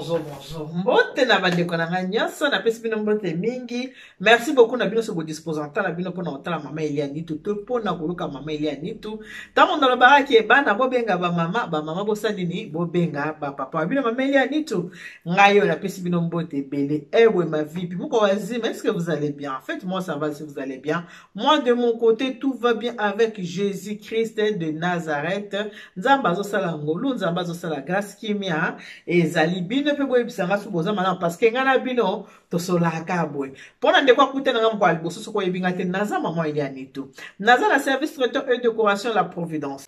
bonjour. Mbote na bandeko na nganyasa na pesi bino mbote mingi. Merci beaucoup na bino so bo disposantant na bino pona otala mama Eliani tout pona koluka mama Eliani tout. Tango na baraki e bana bo benga ba mama bo salini bo benga ba papa bino mama Eliani tout. Ngayo na pesi bino mbote bele. Ewe ma vie. Moko wazi, mais est-ce que vous allez bien? En fait, moi ça va si vous allez bien. Moi de mon côté tout va bien avec Jésus-Christ de Nazareth. Nzamba zo sala ngolu, nzamba zo sala grâce kimia et zali bino pe boye bisanga su boza mana parce que ngana bino to sola kabwe. Pona ndeko akutena ngam kwa liboso so ko yebinga te naza mama Eliani tout. Naza la service traiteur et décoration La Providence.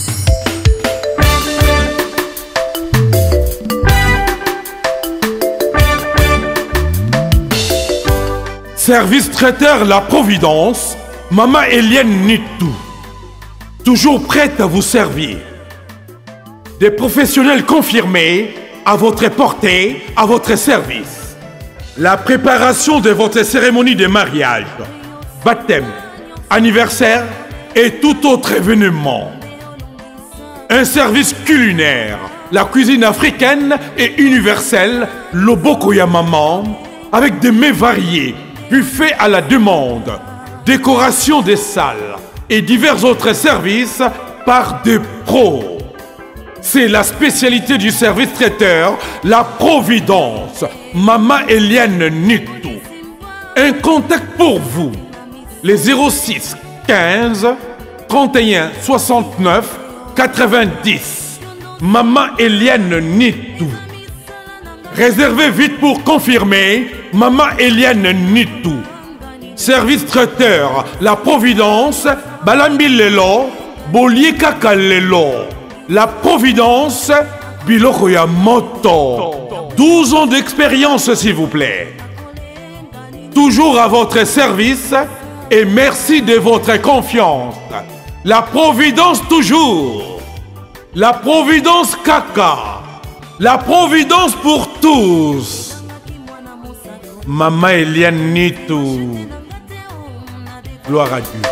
Service traiteur La Providence, Maman Eliane Nitou. Toujours prête à vous servir. Des professionnels confirmés à votre portée, à votre service. La préparation de votre cérémonie de mariage, baptême, anniversaire et tout autre événement. Un service culinaire, la cuisine africaine et universelle, Loboko ya Maman, avec des mets variés, buffet à la demande, décoration des salles et divers autres services par des pros. C'est la spécialité du service traiteur, La Providence, Maman Eliane Nitou. Un contact pour vous, les 06 15 31 69 90. Maman Eliane Nitou. Réservez vite pour confirmer, Maman Eliane Nitou. Service traiteur, La Providence, Balambi Lelo, Bolier Kaka Lelo. La Providence, Biloko ya Moto. 12 ans d'expérience, s'il vous plaît. Toujours à votre service et merci de votre confiance. La Providence toujours. La Providence Kaka. La Providence pour tous. Maman Eliane Nitou. Gloire à Dieu.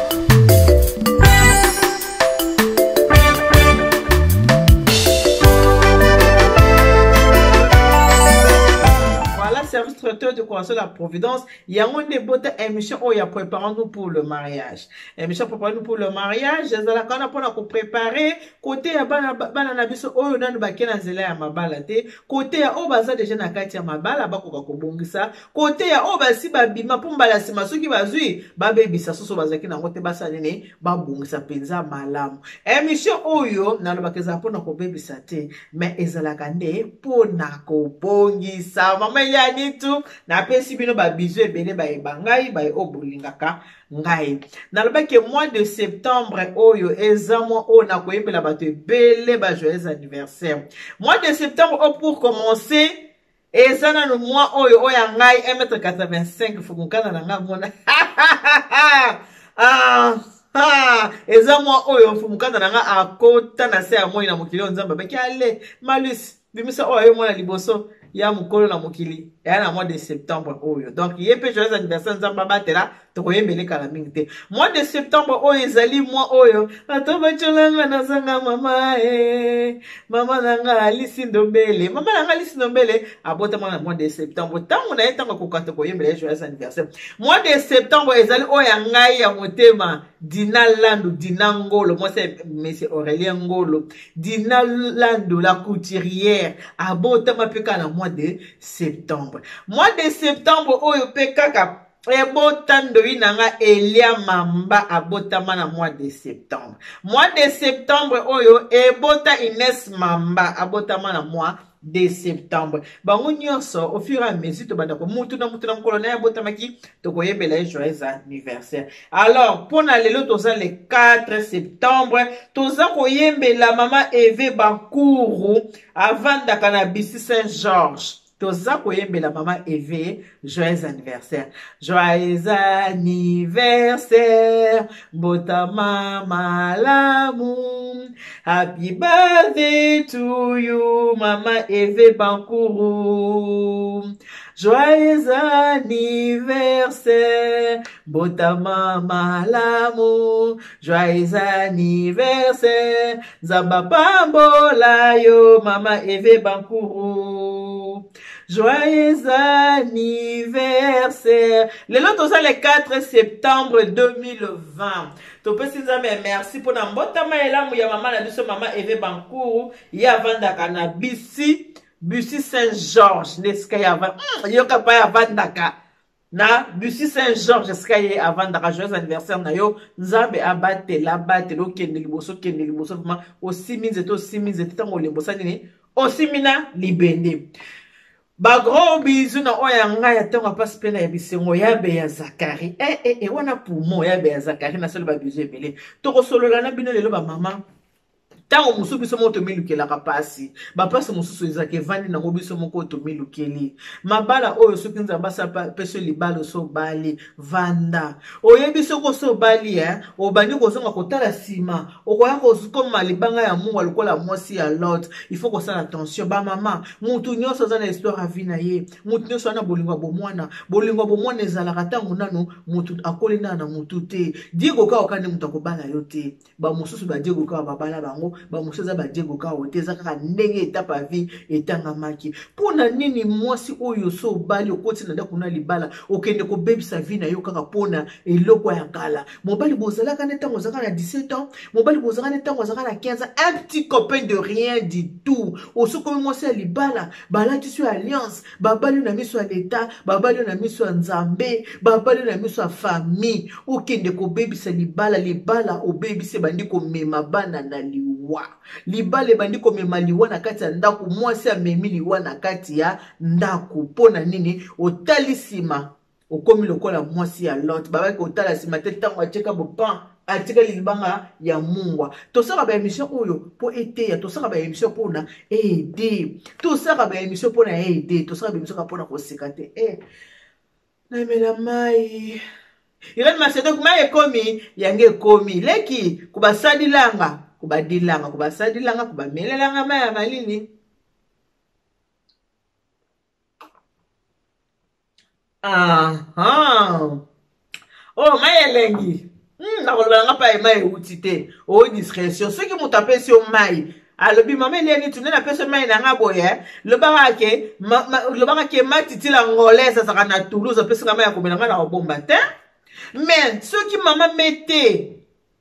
Service traiteur de décoration La Providence, il y a une bonne émission où il y a préparé-nous pour le mariage. Émission préparé-nous pour le mariage, quand on a préparé, côté ya bana na biso oyo nanu bakena nzela ya mabala te, côté ya o baza déjà na kati ya mabala bakoka kobongisa, côté ya o basi babima pour mbala sima soki bazui babebisa soso bazaki na ngote basalene babongisa penza malamu. Émission oyo nanu bakeza pona kobebisa te, mais ezalaka nde pona kobongisa. Mama Eliane tout na pesi bino ba bizu ebele ba ebangai ba obolingaka ngai na loba ke mois de septembre oyo ezamo o na koyembela bato ebele ba joyeux anniversaire. Mois de septembre o pour commencer ezana no mois oyo oya ngai 1m85 fukukana na nga mona ezamo oyo fukukana na nga akota na se ya moi na mokili nzamba baki ale malus bimisa oyo mona liboso ya mukolo na mokili ya na mois de septembre oyo. Donc yé pe joyeux anniversaire nzamba batela to koyembele kala mingi te. Mois de septembre oyo ezali mois oyo atoba cholanga na zanga mama mama nanga Alice Ndombele. Mama nanga Alice Ndombele abota na mois de septembre. Tango na etanga kokata koyembele joyeux anniversaire. Mois de septembre ezali oyo ngai ya motema Dina Landu Dina Ngolo. Moi c'est monsieur Aurélien Ngolo. Dina Landu la couturière abota mapeka na mois de septembre. Mois de septembre oyo pe kaka ebotando inanga Elia Mamba abotama na mois de septembre. Mois de septembre oyo ebota Ines Mamba abotama na mois de septembre. Bango nyonso au fur et à mesure to banda ko mutu na kolona abotamaki to koyebela joyeux anniversaire. Alors pona lelo toza le 4 septembre toza koyembela mama Eve Bakuru avant dakana bisi Saint-Georges. Toza koyembela mama Eve joyeux anniversaire. Joyeux anniversaire botama malamu. Happy birthday to you mama Eve Bakuru. Joyeux anniversaire, Botama Malamu. Joyeux anniversaire, Zabapambola yo, Mama Eve Bankuru. Joyeux anniversaire. Le lot, c'est le 4 septembre 2020. Topesi nzambe merci pour na mbotama elamu ya mama na biso mama Eve Bankuru ya vandaka na bisi Saint-Georges neska ya yoka pa ya vandaka na bisi Saint-Georges eska ye avandaka. Joyeux anniversaire na yo, nzambe abatela kende liboso vraiment osiminze to siminze tango libosa nini osimina libende. Ba gros bisous na oya nga ya tango passe pena ya bisengo ya be ya Zakari. Wana poumon ya be ya Zakari na solo ba bisous ebele. Toko solo la na bino lelo ba mama. Tango musu biso moto milukela kapasi. Ba pasi musu ezake vandi na ngo biso moko to milukeli. Mabala oyo soki nzamba sa peso libalo so bali vanda. Oye biso ko so bali obandi ko zonga kotala sima. Okoya ko koma libanga ya mungu lokola mwasi ya Lot. Il faut ko sala attention ba mama. Mutu nyonso za na histoire avina ye. Mutu nyonso na bolingo bomwana. Bolingo bomwana ezalaka tango nano mutu akolina na mutu te. Diego ka okande mutu akobala yo te. Ba mususu ba Diego ka babala bango. Ba musoza ba Diego ka oteza kaka ndenge etapa vie etanga maki. Pona nini mwasi oyo so bali okoti na ndako na libala okende ko bebisa vie na yo kaka pona eloko ya kala. Mobali bozala kana tango zaka na 17 ans, mobali bozala kana tango zaka na 15 ans, un petit copain de rien du tout. Osoko mwasi ya libala, balati sur alliance, babali na miso ya l'état, babali na miso ya nzambe, babali na miso ya famille. Okende ko bebisa libala obebise bandi ko mema bana na liwa. Libale bandi ko mema liwa na kati ya ndako, mwasi ya memi liwa na kati ya ndako. Pona nini otalisima okomi lokola mwasi ya Lot. Baba ko otala sima te tango acheka bopan atika libanga ya mungwa. Tosaka ba émission oyo po ete ya tosaka ba émission pona aider. Tosaka ba émission pona aider. Tosaka ba émission pona ko sekate. Na mela mai. Irene Macedo kuma ekomi yange komi leki kubasadilanga kubadilanga kubasadilanga kubamelelanga maya malini. Oh mayelengi nakolobanga pa mai utite o discrétion ceux qui m'ont tapé sur mai alobi mama eleni tunena na peso mai na nga boye lobanga ke matiti la ngolaise saka na Toulouse peso nga mai ya komela nga na bomba te. Mais ceux qui maman mette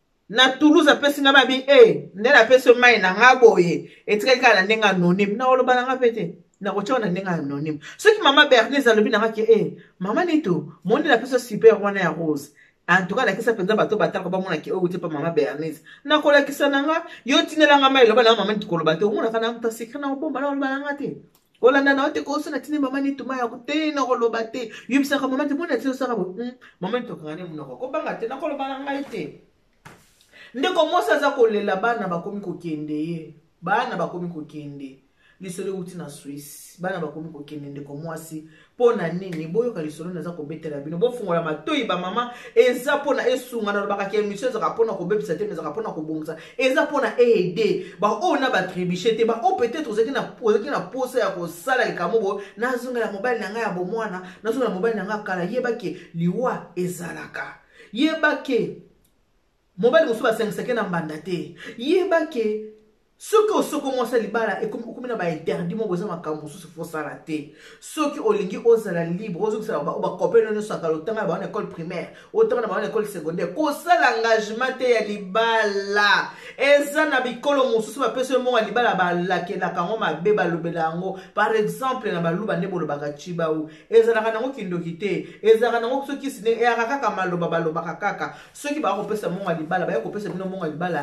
na Toulouse apesi nga babi nde na peso mai na nga boye etikaka na ndenga anonyme na oloba na nga pete na kocha na ndenga anonyme. Ceux qui maman Bernice alobi na nga ke mama nito monde la peso super wana ya Rose. En tout cas la kisa penza bato bataka ba mona ke o te pa mama Bernice na kola kisa na nga yo tinela nga mai loba na mama ntikoloba te mona kana mta secret na bomba na oloba na nga te. Olanda na ote ko so na tini mama ni tuma ya kote na koloba te yibisa ka mama te mona tso saka bo mama to kangane munoko ko banga te na koloba na ngai te. Ndeko mosa za kolela bana bakomi kokende ye bana bakomi kokende lisolo uti na Swiss bana bakomi kokende ndeko mwasi pona nini boyoka lisolo na za kobetela bino bofungola matoyi ba mama eza pona esunga na bakaki emission za kapona kobebisa te za kapona kobongisa eza pona aider ba ona ba tribiche te ba o peut-être ozaki na pose ya kosala ikamobo na zunga la mobile na nga ya bomwana na zunga la mobile na nga kala yebake liwa ezalaka yebake mobile musuba 5 na mbanda te yebake Soki soko mwasa libala ekomina ba interdit mo boza makambo so fo sala te. Soki olingi ozala libre ozo sala ba copain no saka lotanga ba école primaire, otanga ba école secondaire. Ko sala engagement te ya libala. Eza na bikolo mususu ba peso mo libala ba lakela kango mabe ba lobela ngo. Par exemple na ba luba nebo lobaka chiba u. Eza na kanango kindoki te. Eza na ngo soki sine e akaka maloba ba lobaka kaka. Soki ba ko pesa mo libala ba ko pesa bino mo libala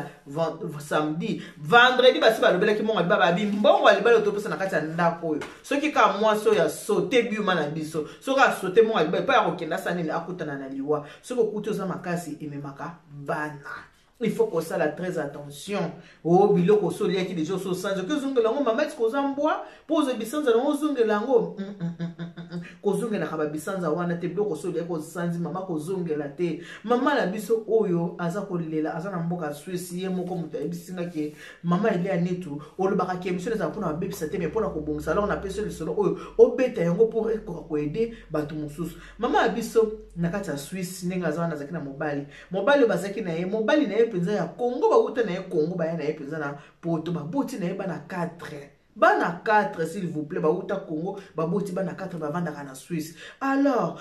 samedi, vendredi basi balobela ki monga baba bimbongo libala otopesa na kati ya ndako oyo soki ka mwaso ya sauté biuma na biso soki sauté monga libala pa ya kokenda sanini akutana na liwa soki okuti oza makasi ememaka bana. Il faut qu'on ça la très attention. Oh biloko so liaki déjà so sanzo que zungelango mama est-ce qu'on bois pose bisanza lango zungelango kozongela ka babisanza wana te biloko soli ko sanzi mama kozongela te mama la biso oyo aza kolela aza na mboka Suisse ye moko mutu abisinga ke mama ile ya netu olobaka ke mission za pona babebisa te mais pona kobongisa alors na peso le solo oyo obeta yango pour ko aider batu mususu mama la biso na kati ya Suisse nenga za wana zaki na mobali bazaki na ye mobali na ye penza ya Congo ba uta na ye Congo ba ya na ye penza na poto ba boti na ye bana 4 bana 4 s'il vous plaît ba uta Congo ba boti bana 4 ba vanda na Suisse alors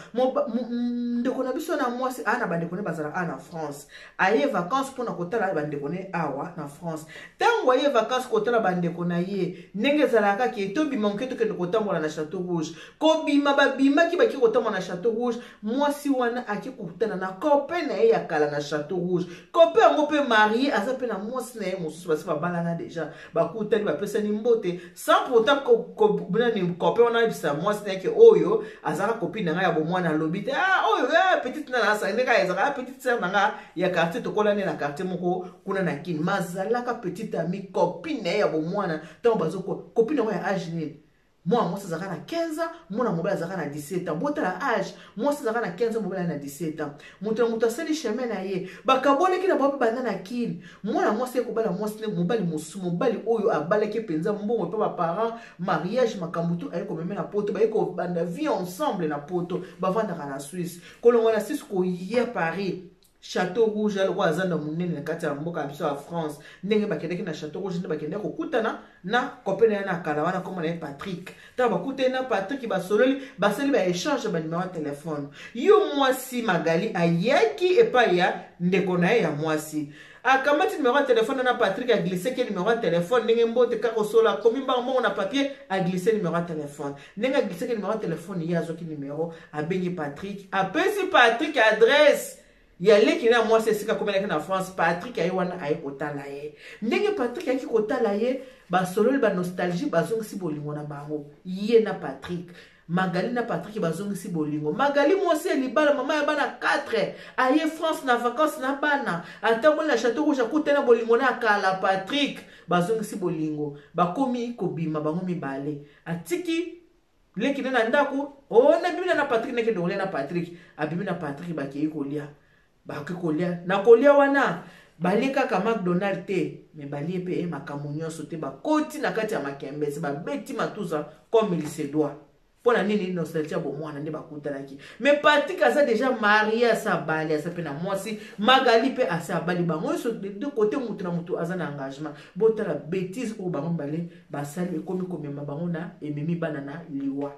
ndeko na biso na mwasi ana ba ndeko ne bazala ana France aye vacances pour na kotala ba ndeko ne awa na France tango aye vacances kotala ba ndeko na ye ndenge zalaka ke to bima nketo ke kotambola na Château Rouge ko bima ba bima ki ba ki kotambola na Château Rouge mwasi wana aki kutana na copain na ye ya kala na Château Rouge copain ngo pe marié aza pe na mwasi na ye mususu basi ba balana déjà ba kutali ba pesa ni mbote sans pourtant ko bina ni copain wana bisa mwasi na ke oyo azaka copine nga ya bomwana lobite oyo petite na sa ndeka ezaka petite sœur nga ya quartier to kolane na quartier moko kuna na kin mazalaka petite amie copine ya bomwana tant bazoko copine wa ya âge nini moi ça zaka na 15 ans mona mobile zaka na 17 ans bota la âge moi ça zaka na 15 ans mobile na 17 ans mutu sali chemin na ye bakabone ki na bape banda na kin moi c'est ko bala moi c'est mobile musu mobile oyo abaleke penza mbongo pe ba parents mariage makambutu ayeko meme na poto ba yeko banda vie ensemble na poto bavanda na Suisse kolongo na Suisse ko hier Paris Château Rouge le roi azanda munene na kati ya mboka ya biso ya France ndenge bakendeki na Château Rouge nde bakendeki kokutana na kopene na kalawana comme na Patrick ta bakutana na Patrick basololi basali ba échange ba numéro de téléphone yo mwasi Magali ayaki epa ya ndeko na ya mwasi akamati numéro de téléphone na Patrick a glissé que numéro de téléphone ndenge mbote ka kosola komi ba mo na papier a glissé numéro de téléphone ndenge a glissé que numéro de téléphone ya zo ki numéro a bengi Patrick a pesi Patrick adresse ya leki na moi c'est sika komela na France Patrick ayi wana ayi kotala ye ndenge Patrick ayi kotala ye ba solo ba nostalgie bazongisi bolingo na bango ye na Patrick Magali na Patrick bazongisi bolingo Magali moi c'est libala mama ya bana 4 ayi France na vacances na bana atambo na Château Rouge akutena bolingo na kala Patrick bazongisi bolingo bakomi kobima bango mibale atiki leki na ndako na bibina na Patrick neke ndole na Patrick abibina Patrick bakei kolia bakolia na kolia wana baleka ka McDonald te me balie pe makambo nyonso te bakoti na kati ya makembesi babeti matuza comme il se doit pona nini nostalgie bo mwana nde bakutalaki mais Patrick aza déjà marié à sa bali à sa pena mwasi Magali pe a sa bali bango so de côté mutu na mutu aza na engagement botala bêtise o bango bale basali ekomi komema bango na ememi bana na liwa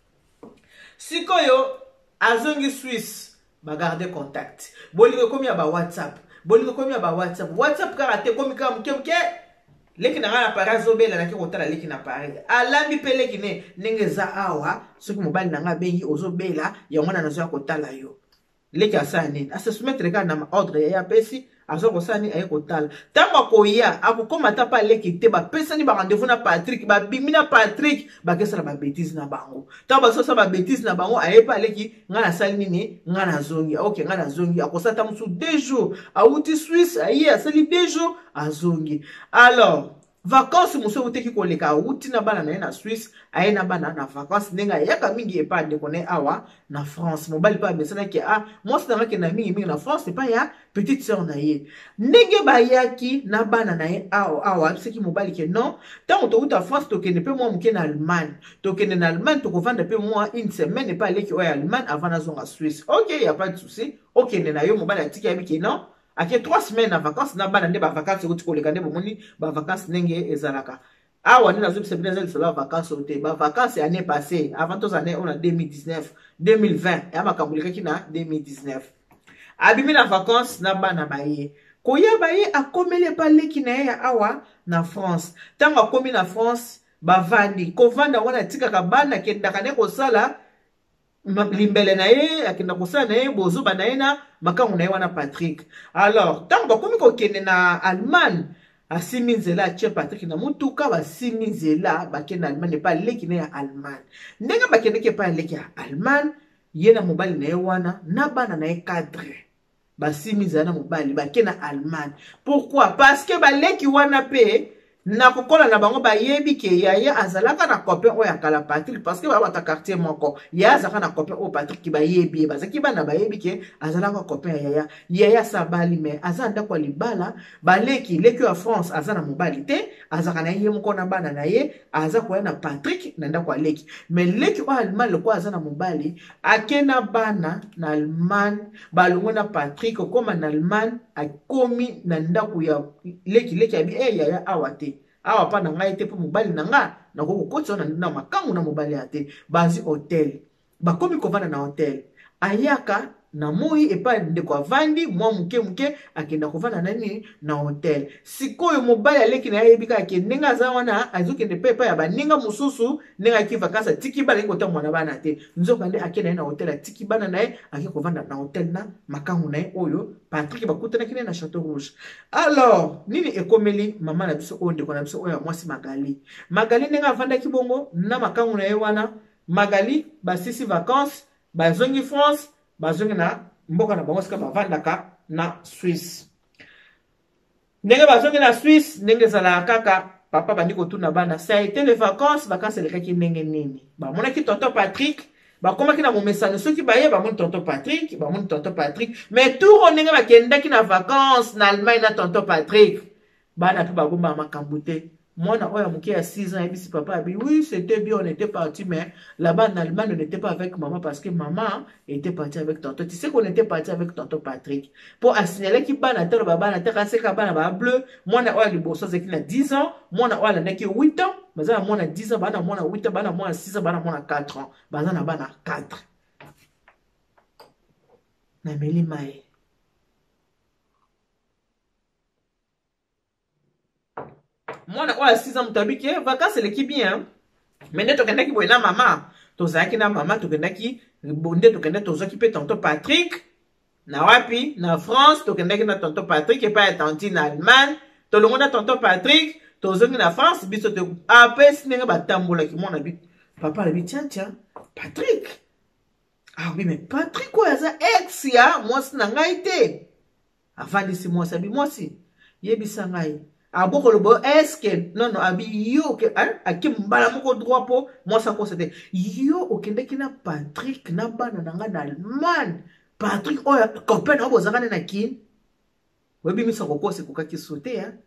sikoyo azongi Suisse ba garder contact bolingo komi ya ba WhatsApp WhatsApp karate komi ka mke leki na ngana parazo bela na ki kotala leki na pare alambi pe leki ne ndenge za awa soki mobali na nga bengi ozo bela ya mwana nazo ya kotala yo leki asa nini asa soumettre ka na ordre ya pesi azo kosani aye kotala tango koya akokoma ta pa leki te ba pesa ni ba rendez-vous na Patrick ba bimi na Patrick ba kesa ba bêtise na bango tango ba so sa ba bêtise na bango aye pa leki ngana sali nini ngana zongi okay ngana zongi akosata musu 2 jours auti Suisse aye asali 2 jours azongi alors vacances muso uteki koleka uti na bana na Suisse aye na bana na vacances nenga yaka mingi epa de connaît awa na France mobali pa besana ki moi c'est na ke na mingi na France c'est pas ya petite sœur na ye ndenge ba yaki na bana na ye awa c'est ki mobali ke non tant to uta France to kene pe moi muke na Allemagne to kene na Allemagne to ko vendre pe moi une semaine et pas aller ki o Allemagne avant na zonga Suisse OK y a pas de souci OK na yo mobali atiki abi ke non ake 3 semaines na vacances na bana nde ba vacances ko tikoleka nde bomoni ba vacances nenge ezalaka awa ni nazo bisa bien ça vacances ote ba vacances année passée avant tous années on a 2019 2020 ya makambulika kina 2019 abimi na vacances na bana baye koya baye akomele pa leki na ya awa na France tango akomi na France bavandi kovanda wana tika ka bana kendaka ne ko sala limbele na ye akenda kosala na ye bozo bana ye na makangu na ye wana Patrick alors tango bakomi kokende na Allemagne asimi nzela atie Patrick na mutuka basimi nzela bakende na Allemagne pa leki na ya Allemagne ndenge bakendeke pa leki ya Allemagne ye na mobali na ye wana na bana na ye cadre basimi nzela na mobali bakende na Allemagne pourquoi parce que baleki wana pe na kokola na bango bayebi ke yaya azalaka na copain oyo akala Patrick parce que ba ta quartier moko ya azalaka na copain oyo Patrick ki bayebi bazaki bana bayebi ke azalaka copain ya yaya sabali me azanda kwa libala baleki leki ya France azana mobali te azaka na ye moko na bana na ye azako na Patrick na ndako leki me leki o Allemagne ko azana mobali akena bana na Allemagne balongo na Patrick koma na Allemagne akomi na ndako ya leki abi yaya awate awa pa na ngai te po mobali na nga na koko kotso na makangu na mobali ate bazi hotel bakomi kovana na hotel ayaka na moi epa ndeko avandi mwa muke akenda kovana nani na hotel sikoyo mobali aleki na yebika akendenga aza wana azokende pe epa ya baninga mosusu ndenge aki vakansa tiki bana ngota mwana bana te nzoka nde akenda na hotel atiki bana na ye aki kovanda na hotel na makangu na ye oyo Patrick bakutana kine na Château Rouge. Alors nini ekomeli mama na biso oyo ndeko na biso oyo mwasi Magali ndenge avanda kibongo na makangu na ye wana Magali basisi vacances bazongi France bazongi na mboka na bango sika bavandaka na Suisse. Ndenge bazongi na Suisse ndenge zala kaka papa bandi kotuna bana ça a été les vacances elekaki ndenge nini bamonaki tonton Patrick bakomaki na momesano soki baye bamoni tonton Patrick mais tout ndenge bakendaki na vacances na Allemagne na tonton Patrick bana pe bagomba makambo te. Moi, oya muke à 6 ans, et puis papa a dit oui, c'était bien, on était parti, mais là-bas en Allemagne, on n'était pas avec maman parce que maman était partie avec tonton. Tu sais qu'on était parti avec tonton Patrick. Pour assignaler qu'il ban à terre, baba, à terre, à sec, à ban, à bleu. Moi, on a eu le bourgeois qui a 10 ans. Moi, on a eu 8 ans. Mais ça, moi, on a 10 ans, bana, moi, on a 8 ans, bana, moi, on a 6 ans, bana, moi, on a 4 ans. Bana, on a 4. Nameli Mae. Moi, on a 6 ans, m'tabiki, vacances, l'équipe bien. Mais n'est-ce que qui na maman. Tozaki na maman, tokendaki, bonde, tokendaki, tozaki pe tonton Patrick. Na wapi, na France, tokendaki na tonton Patrick, et pas tanti na Allemagne. Tolongo na tonton Patrick, tozongi na France, biso te, apes, n'enga batambola ki mon habit. Papa la dit, tiens, Patrick. Ah oui, mais Patrick, quoi, ça, ex, ya, moi, c'est n'angaïté. Avant d'ici, moi, ça, moi, si. Yebi sangaï. Aboko lobo eske non abi yo ke aki mbala moko droit po moi ça ko c'était yo okendeki na Patrick na bana nanga na Allemagne Patrick oya copain obo zangana na kin webi misa ko kose ko kaki sauter hein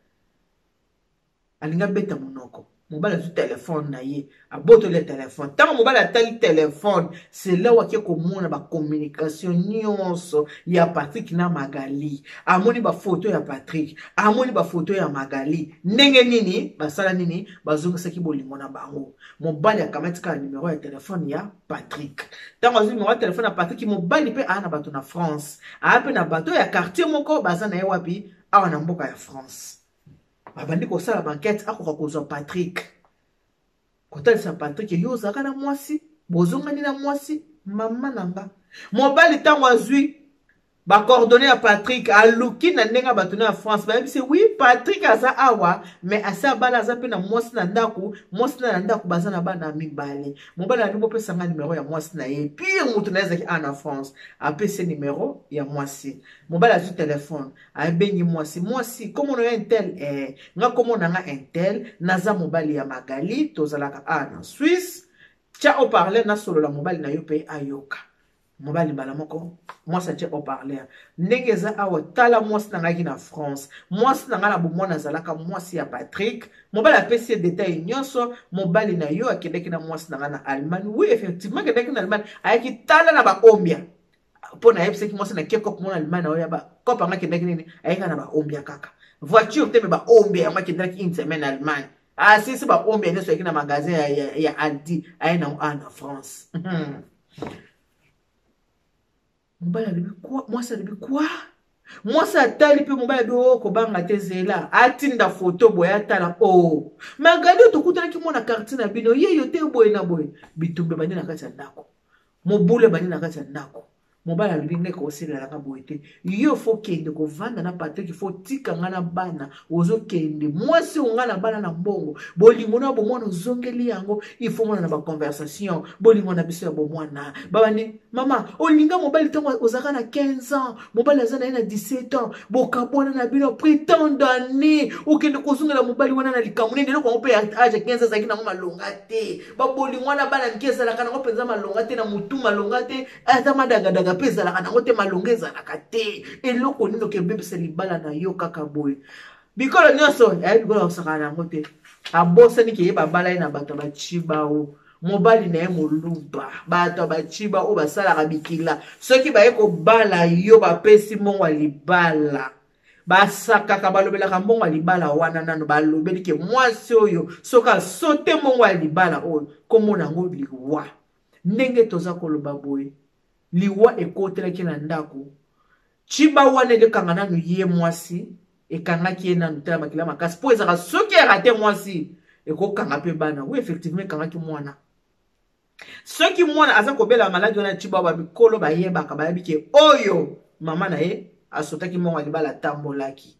alinga beta monoko mobala du téléphone na ye aboto le téléphone tant mobala tali téléphone c'est là où ko mona ba communication nyonso ya Patrick na Magali amoni ba photo ya Patrick amoni ba photo ya Magali ndenge nini basala nini bazongisa ki bolingo na bango mobali akamatika numéro ya téléphone ya Patrick tant azu numéro ya téléphone ya Patrick mobali pe ana bato na France a pe na bato ya quartier moko bazana ye wapi awa na mboka ya France. Abandi ko sala banquette akoka kozwa Patrick. Kotalisa Patrick yo zaka na mwasi, bozongani na mwasi, mama nanga. Mobali tango azui ba coordonner à Patrick aluki na ndenga batuna ya France. Ba bise oui Patrick aza awa mais asa bala za pe na mwasi na ndaku baza na bana mibale. Mobali alibo pesa nga numéro ya mwasi na ye. Puis mutu na ezaki ana France. Apese numéro ya mwasi. Mobali azu téléphone. Abengi mwasi comme on a un tel nga comme on a un tel naza mobali ya Magali tozalaka ana Suisse. Tia au parler na solo la mobali na yo pe ayoka. Mobali mbala moko mwasi atie au parler ndenge eza awa tala mwasi na ngaki na France mwasi na ngala bomona zalaka mwasi ya Patrick mobali apesi détail nyonso mobali na yo akendeki na mwasi na ngana Allemagne oui effectivement akendeki na Allemagne ayaki tala na ba ombia pona yebiseki mwasi na keko kumona Allemagne na oya ba kopa ngaki kendeki nini ayika na ba ombia kaka voiture te me ba ombia ngaki kendeki une semaine Allemagne ah si ba ombia ndeso yaki na magasin ya Aldi ayina en France. Mobali alibi quoi? Mwasi alibi quoi? Mwasi atali pe mobali alibi oh kobanga te zela atinda photo boya atala oh Magali tokutana ki mona quartier na bino ye yo te boye na boye bitumbe bani na kati ya ndako mobule bani na kati ya ndako mobali alobi nde kosalelaka boye te yo fo kende kovanda na Patrick fo tika nga na bana ozokende mwasi onga na bana na mbongo bolingo na bomwana ozongeli yango il faut mona na baconversation bolingo na biso ya bomwana babani mama olinga mobali ntango ozaka na 15 ans mobali aza na ye na 17 ans bokabwana na bino prétend d'année okende kozongela mobali wana na likambo nini eloko yango mpe age 15 azalaki nango malonga te babolingo na bana mike ezalaka nango mpenza malonga te na motu malonga te ata madagadaga mpe ezalaka nango te malonga ezalaka te eloko nini okebebisa libala na yo kaka boye bikolo nyonso yaye bikolo akosaka nango te abosani ke ye babala ye na bato baciba o mobali na ye moluba bato baciba o basalaka bikila soki baye kobala yo bapesi mongo ya libala basakaka balobelaka mbongo ya libala wana nano balobeli ke mwasi oyo soki asote mbongo ya libala oyo komona yango liwa ndenge toza koloba boye liwa ekotelaki na ndako ciba wana elekanga nano ye mwasi ekangaki ye nano tala makila makasi mpo ezaka soki erate mwasi ekokanga mpe bana oui effectivement ekangaki mwana soki mwana aza kobela maladi wana ciba bamikolo bayebaka bayebi ke oyo mama na ye asotaki mongo ya libala atambolaki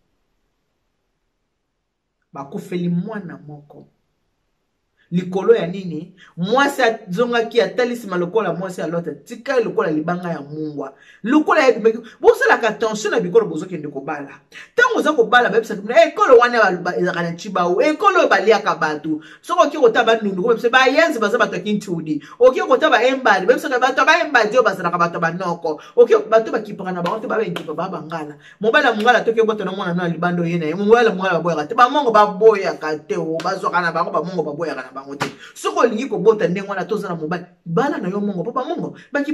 bakufeli mwana moko likolo ya nini mwasi azongaki atalisima lokola mwasi alota tika lokola libanga ya mungwa lokola ya bosalaka attention na bikolo bozokende kobala ntango oza kobala bayebisaka mina ekolo wana ezalaka na cibawu ekolo oyo baliaka bato soki oki kota banundu bayebisa bayenzi baza bato ya kintudi oki kota baembali bayebisaka bato baembadi oyo bazalaka bato banoko oki bato bakipaka na bango te babendipa babangala mobala mongala toki obota na mwana na libanda oye na ye mobala mongala baboyaka te bamongo baboyaka te bazwaka na bango bamongo baboyaka na bango te soko olingi kobota ndenge wana toza na mobali bana na yo mongo papa mongo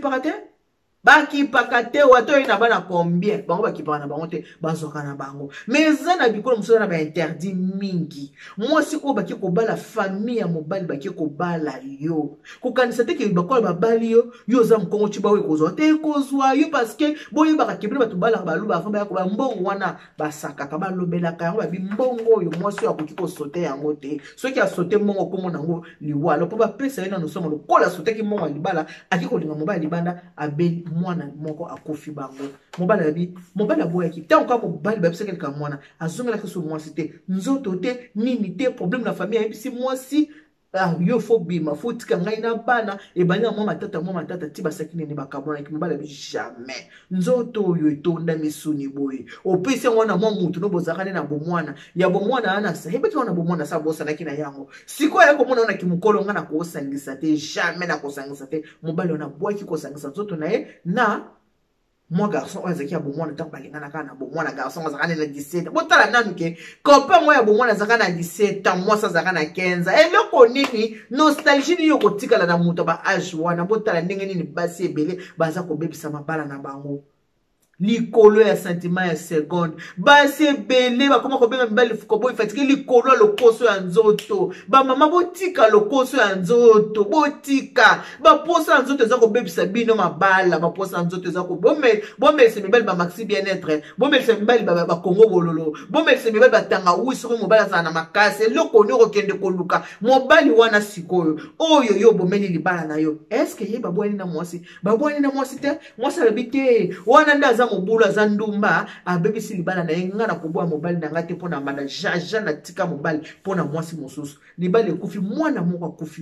bakipaka te wato ye na bana combien bango bakipaka na bango te bazwaka na bango mais eza na bikolo mosusu na bainterdit mingi mwasi oyo baki kobala famille ya mobali baki kobala yo kokanisa te ke bakola babali yo oza mokongo ciba oyo ekozwa te ekozwa yo parceke boyebaka kebile bato balaka baluba afan bayaka bambongo wana basakaka balobelaka yango babi mbongo oyo mwasi oyo akoki kosote yango te soki asote mbongo komona yango liwalo mpo bapesa ye nano somo lokola asoteki mbongo ya libala aki kolinga mobali libanda abeli mwana moko akufi bango mobali aboyaki ntango ka mobali bayebisakelika mwana azongelaki so mwasi te nzoto te nini te problème na famille ayebisi mwasi yo fo bima fo tika ngai na bana ebani na mwa matata ti basaki nini bakabwanaki mobali abi jamais nzoto oyo etonda misuni boye opesi yango wana mwa mutu no bozalaka ne na bomwana ya bomwana wana sa hebeti wana bomwana sa bosanaki na yango sikoyo ya komona wana kimokolo nga na kosangisa te jamais na kosangisa te mobali wana bwaki kosangisa nzoto na ye na moi garçon oyo azalaki ya bomwana ntango balingana kaka na bomwana garçon azalaka ne na 17 botala nanu ke copain moko ya bomwana azalaka na 17 ans mwasi azalaka na 15 eloko nini nostalgie nini yokotikala na moto ba age wana botala ndenge nini basi ebele baza kobebisa mabala na bango likolo ya sentiment ya seconde basi ebele bakoma kobenga mibali koboyi fatike likolo ya lokoso ya nzoto bamama botika lokoso ya nzoto botika baposa ya nzoto eza kobebisa bino mabala baposa ya nzoto eza bomelisa mibali bamaxi bien-être bomelisa mibali bakongo bololo bomelisa mibali batanga wi soki mobali azala na makasi eloko ni okokende koluka mobali wana sikoyo oyo yo bomeli libala na yo eske ye babwani na mwasi te mwasi alobi te wana nde aza mobulu aza ndumba abebisi libala na ye nga na koboya mobali na nga te mpo na mbanda jaja na tika mobali mpo na mwasi mosusu libala ekufi mwana moko akufi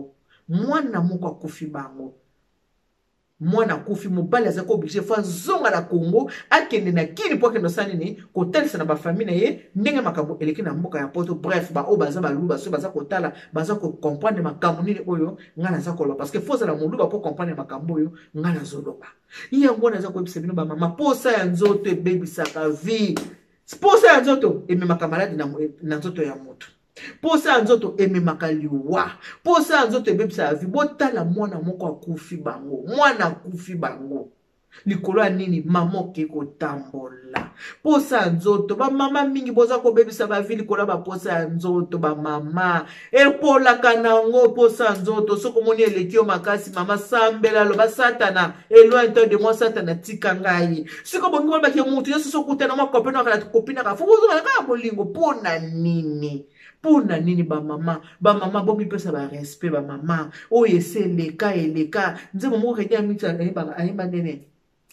bango mwana akufi mobali azalaki oblige fo azonga na Congo akende na kini mpo akende osala nini kotalisa na bafamille na ye ndenge makambo eleki na mboka ya poto bref baoyo baza baluba so baza kotala baza kokomprendre makambo nini oyo nga naza koloba parceke fo ozala moluba mpo komprendre makambo oyo nga nazoloba yango naza koyebisa bino bamama posa ya nzoto ebebisaka vie posa ya nzoto ememaka maladi na nzoto ya moto posa ya nzoto ememaka liwa posa ya nzoto ebebisa vie botala mwana moko akufi bango likolo ya nini mama oke kotambola posa ya nzoto bamama mingi boza kobebisa bavi likolo ya baposa ya nzoto bamama epolaka nango posa ya nzoto soki omoni eleki yo makasi mama sambela loba satana eloin to de moi satana tika ngai soki obongi bolobaki mutu nyonso sokutana mwa kopene wakala kopinaka fo bozongala kaka bolingo mpona nini bamama bomipesa barespect bamama oyo ese eleka nzembo moko redi amiti ayeba nene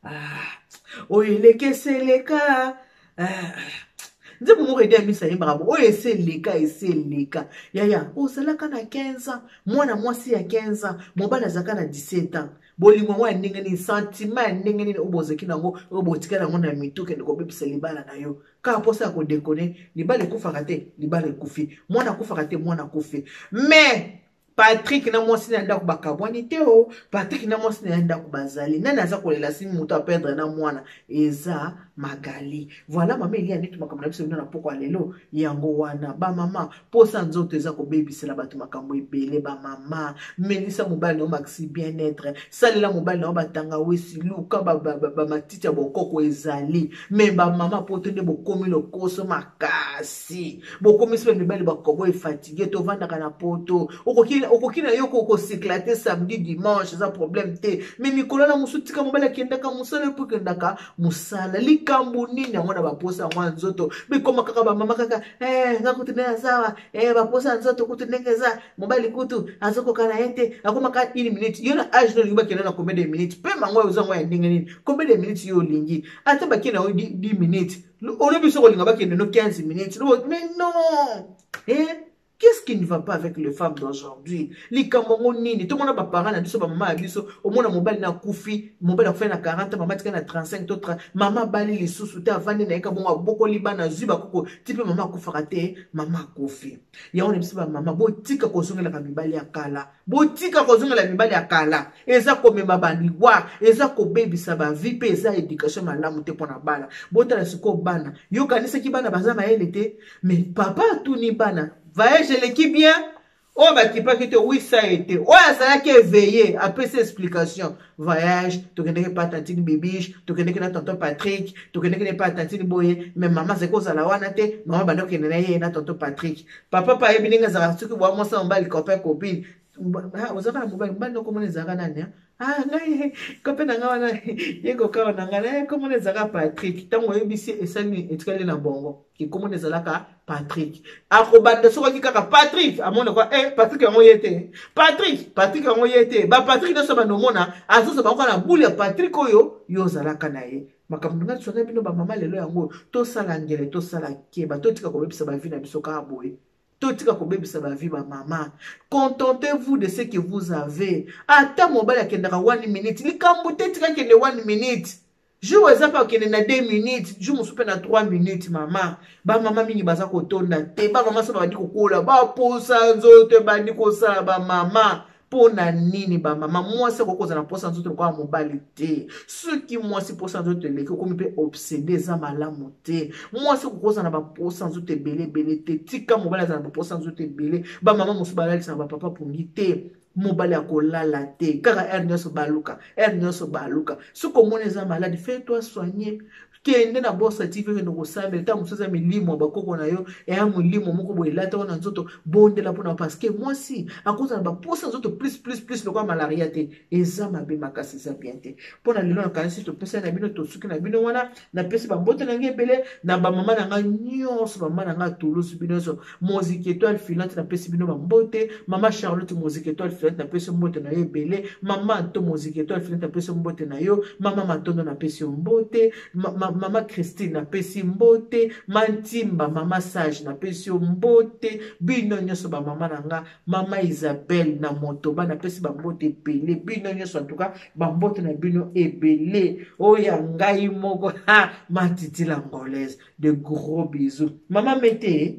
oyo elekeseleka nzembo moko ede amisa yembaka bo oyo eseleka yaya ozalaka na 15 ans mwana mwasi ya 15 ans mobali azalaka na 17 ans bolingo ngo ya ndenge nini sentiment ya ndenge nini obozeki nango obotika nango na mito kende kobebisa libala na yo kaka mposa ya kodekone libala ekufaka te libala ekufi mwana akufaka te mwana akufi mais Patrick na mwasi na ndako bakabwani te o Patrick na mwasi na ndako bazali nani aza kolela simi moto aperdre na mwana eza Magali voilà mama Elia nitu makambo na biso na poko alelo yango wana ba mama posa nzoto eza ko bebisela bato makambo ebele ba mama Melissa mobali no maxi bien-être salela mobali no batanga wesi luka ba matiti ya bokoko ezali me ba mama poto nde bokomi lokoso makasi bokomi se mibali bakobo fatigué to vandaka na poto okokina yoko ko cyclater samedi dimanche za problème te mais mikolo na musutika mobali akendaka musala po kendaka musala likambo nini yango na baposa mwa nzoto bikoma kaka ba mama kaka ngakutinena sawa baposa nzoto kutinengeza mobali kutu azoko kana yete akoma ka 1 minute yona age no liba kena na combien de minutes pe mango uzango ya ndenge nini combien de minutes yo lingi ata bakena 10 minutes olobi soko linga bakena no 15 minutes mais non qu'est-ce qui ne va pas avec les femmes d'aujourd'hui? Les Cameroun nini, tout le monde a parents, biso ba maman biso, au moins mobile na koufi, mobile a fait na 40, maman tika na 35 d'autres, maman bali les sous te avandi na eka bonga boko liba na zuba koko, type maman koufarate, maman koufi. Ya on biso ba maman bo tika kozongela ka mibali ya kala. Bo tika kozongela mibali ya kala. Eza ko mema bandi wa, eza ko baby sa ba vie pe eza éducation malamu te pona bana. Bo tala siko bana. Yo kanisa ki bana bazama ele te, mais papa tout ni bana. Voyage l'équipe bien. Oh, bah, qui pas que oui, ça a été. Oh, ça a été éveillé. Après ces explications. Voyage, tu connais pas tantine Bibiche, tu connais pas tonton Patrick, tu connais pas tantine Boye, mais maman, c'est quoi ça la wanate? Maman, bah, donc, il y a tonton Patrick. Papa, pas ébiné, ça va, ce que moi, moi, ça, on va les copains, copines. Vous avez un mobile, non, comment les aranane, ngai copain na ngawana yeko kawa na ngana comment les ara Patrick tango yebisi esani etikale na bongo ki comment les alaka Patrick akobanda soko ki kaka Patrick amona kwa Patrick yango yete Patrick yango yete ba Patrick no soba no mona azoso ba kwa na buli ya Patrick oyo yo zalaka na ye makambo ngati sona bino ba mama lelo yango to sala ngele to sala keba to tika ko bebisa ba vina biso ka boye. Maman, contentez-vous de ce que vous avez. Attends, mon bal a 1 minute. Les cambotés, tu as 1 minute. Je vous ai pas 2 minutes. Je me souviens 3 minutes, maman. Ba maman mini baza ko tonda te. Ba maman so ba di ko kola. Ba posa nzote ba di ko sala ba maman. Pona nini ba mama moi c'est quoi ça na posa nzoto kwa mobali te ceux qui moi c'est posa nzoto le ko mi pe obsédé za malamu te moi c'est quoi ça na ba posa nzoto belé te tika mobali za na ba posa nzoto belé ba mama musu balali sa ba papa pungi te mobali akolala te kaka ernest baluka ce que mon za malade fais-toi soigner kende na bossa TV que nous savons ta musoza milimo bakoko na yo ya mulimo moko boelata wana nzoto bondela pona parce que moi si à cause na ba posa nzoto plus le quoi malaria te eza mabe makasi za bien te pona lelo na kanisi to pesa na bino to suki na bino wana na pesa ba mbote na ngebele na ba mama na nga nyonso ba mama na nga Toulouse bino so musique étoile filante na pesa bino ba mbote mama Charlotte musique étoile filante na pesa mbote na ebele mama to musique étoile filante na pesa mbote na yo mama Matondo na pesa mbote mama Christine na pesi mbote Mantimba mama Sage na pesi mbote bino nyoso ba mama nanga mama Isabelle na Motoba na pesi ba mbote ebele bino nyoso en tout cas ba mbote na bino ebele oya ngai moko matiti la ngolaise de gros bisous mama mete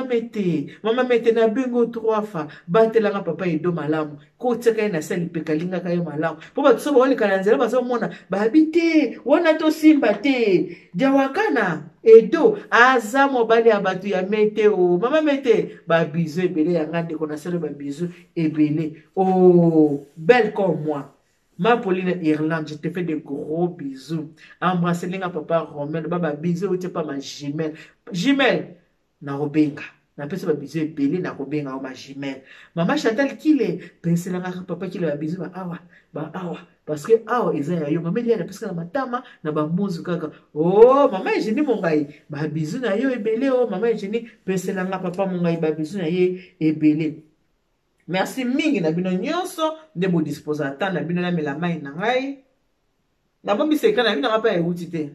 na bingo 3 fois batelanga papa edo malamu ko tseka na sali pekalinga kayo malamu po ba tsoba wali kana nzela ba so mona ba bite wana to simba te Jawakana edo aza mobali ya batu ya mete o mama mete ba bisou ebele ya ngande kona sele ba bisou ebele oh belle comme moi ma Pauline Irlande je te fais de gros bisous embrasse linga papa Romain baba bisou tu pas ma jumelle na robenga na pesa ba bisou ebele na robenga o ma jumelle mama Chantal kile penselanga papa kile ba bisou ba awa parce que awa eza ya yo mama Elia na pesa na matama na ba muzu kaka oh mama Eugénie mongai ba bisou na yo ebele oh mama Eugénie penselanga papa mongai ba bisou na ye ebele merci mingi na bino nyonso nde bo disposa ata na bino na mela mai na ngai Na bombi secret na mina mapa euti te.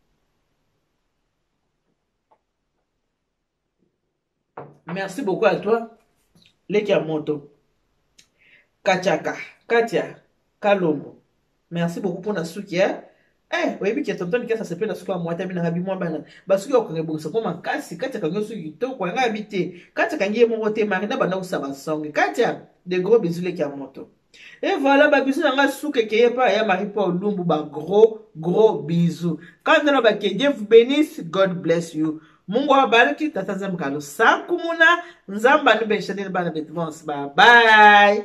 Merci beaucoup à toi. Leki ya moto. Kachaka, Katia, Kalombo. Merci beaucoup pour la souki. Oui, qui est tonton qui s'appelle la souki à moi, t'as mis moi bana. Basuki au Congo, c'est comme un kasi, Katia Kango souki, to, quoi, habité. Katia Kangi, mon roté, marina, bana ou sabasong. Katia, de gros bisous les qui a moto. Et voilà, bah, bisous dans la souki qui est pas, et Marie Paul Lumbu, bah, gros bisous. Quand on a que Dieu vous bénisse, God bless you. Mungu awabariki, tata Nzamukalo. Sakumuna, Nzamba nubeshanil bana betvons. Bye bye.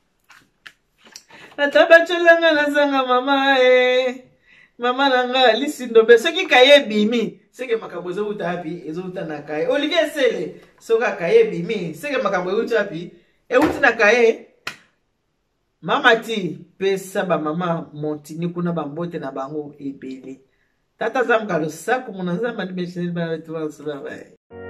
Natabacholanga nazanga mama mama nanga lisindo be soki kaye bimi seke makambo ezobuta api ezobuta na kaye Olivier Sele soka kaye bimi seke makambo ezobuta api euti na kaye mama ti pesa ba mama montini kuna bambote na bango ebele tata Nzamukalo Sakumuna Nzamba nibeshanil bana betvons. Bye bye.